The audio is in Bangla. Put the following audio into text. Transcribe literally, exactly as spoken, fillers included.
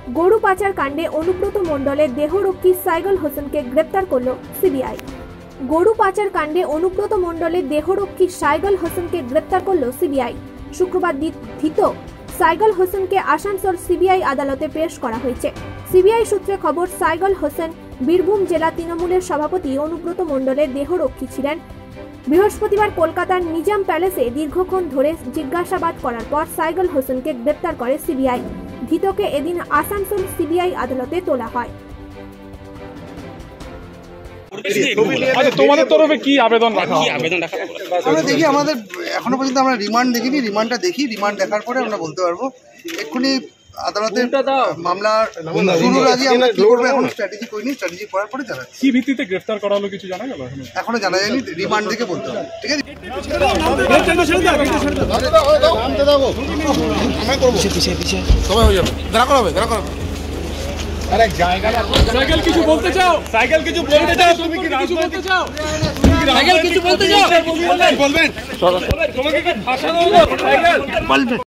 গরু পাচার কাণ্ডে অনুব্রত মণ্ডলের দেহরক্ষী সাইগল হোসেনকে গ্রেপ্তার করল সিবিআই। গরু পাচার কাণ্ডে অনুব্রত মণ্ডলের দেহরক্ষী সাইগল হোসেনকে গ্রেপ্তার করল সিবিআই। শুক্রবার ধৃত সাইগল হোসেনকে আসানসোল সিবিআই আদালতে পেশ করা হয়েছে। সিবিআই সূত্রে খবর, সাইগল হোসেন বীরভূম জেলা তৃণমূলের সভাপতি অনুব্রত মণ্ডলের দেহরক্ষী ছিলেন। বৃহস্পতিবার কলকাতার নিজাম প্যালেসে দীর্ঘক্ষণ ধরে জিজ্ঞাসাবাদ করার পর সাইগল হোসেনকে গ্রেপ্তার করে সিবিআই। ধৃতকে এদিন আসানসোল সিবিআই আদালতে তোলা হয়। তোমাদের তরফে কি আবেদন রাখা আমরা দেখি, আমাদের এখনো পর্যন্ত আমরা রিমান্ড দেখিনি, রিমান্ডটা দেখি, রিমান্ড দেখার পরে আমরা বলতে পারবো। এক্ষুনি আদালতের মামলা শুরুর আগে আমরা কি করবো এখন স্ট্র্যাটেজি করিনি, স্ট্র্যাটেজি করার পরে জানা কি ভিত্তিতে গ্রেফতার করা হলো কিছু জানা গেল? এখনো জানা যায়নি, রিমান্ড থেকে বলতে হবে। ঠিক আছে, সবাই হয়ে যাবে, দেখা করা হবে, দেখা করা হবে। সাইকেল কিছু বলতে চাও? সাইকেল কিছু বলতে চাও? তুমি কি কিছু বলতে চাও? সাইকেল কিছু বলতে চাও? বলবেন? তোমাকে কি ভাষা দেবো? সাইকেল বলবেন।